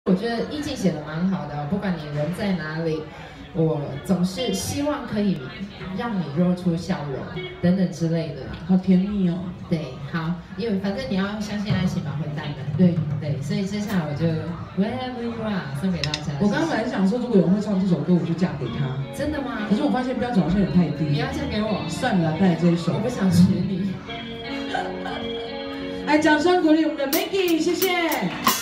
我觉得意境写的蛮好的，不管你人在哪里，我总是希望可以让你露出笑容等等之类的啦。 好甜蜜哦。 对，好，因为反正你要相信爱情嘛，混蛋的。 对对，所以接下来我就 Wherever You Are 送给大家。 我刚刚本来想说，如果有人会唱这首歌，我就嫁给他。 真的吗？ 可是我发现标准好像有点太低。 你要嫁给我？ 算了，带来这一首。 我不想娶你。 来，掌声鼓励我们的 Maggie， 谢谢。